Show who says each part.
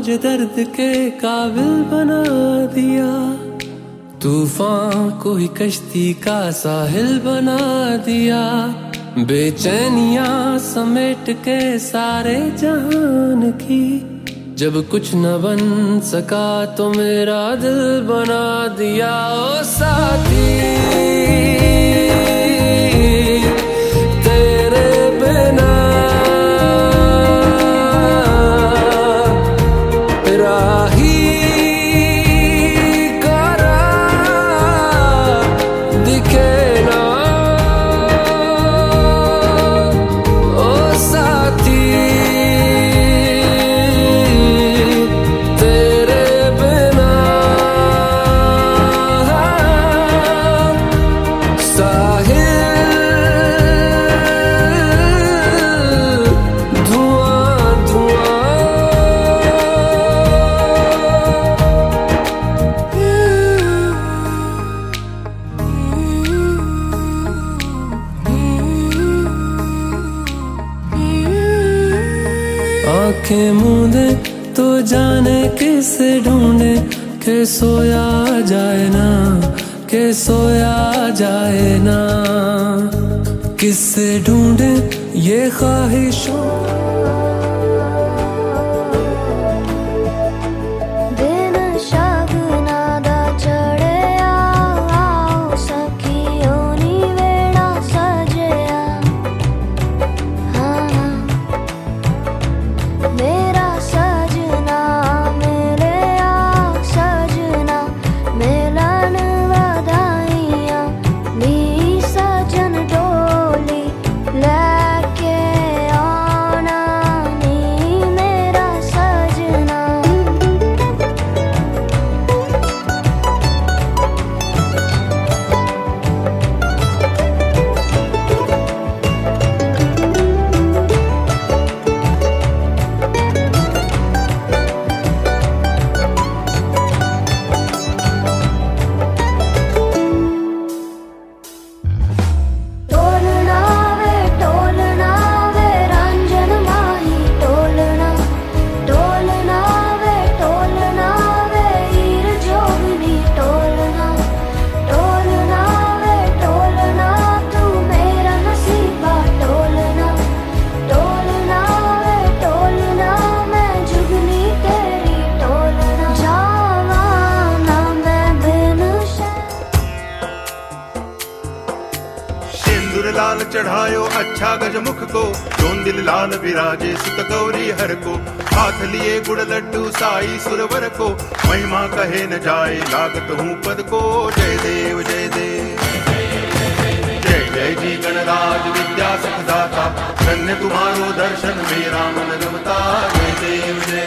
Speaker 1: मुझे दर्द के काबिल बना दिया। तूफान को ही कश्ती का साहिल बना दिया। बेचैनियां समेट के सारे जहान की, जब कुछ न बन सका तो मेरा दिल बना दिया। ओ साथी तेरे बिना राही करा दिखे ना। ओ साथी आंखें मूंदे तो जाने किसे ढूंढे, के सोया जाए ना, के सोया जाए ना। किससे ढूंढे ये ख्वाहिशों
Speaker 2: लाल चढ़ायो अच्छा गजमुख को, जोन दिल लाल विराजे सुत गौरी हर को। हाथ लिए गुड़ लड्डू साई सुरवर को, महिमा कहे न जाए लागत हूँ पद को। जय देव जय देव जय जय जी गणराज विद्या सुखदाता, धन्य तुम्हारो दर्शन मेरा मन रमता। जय देव जय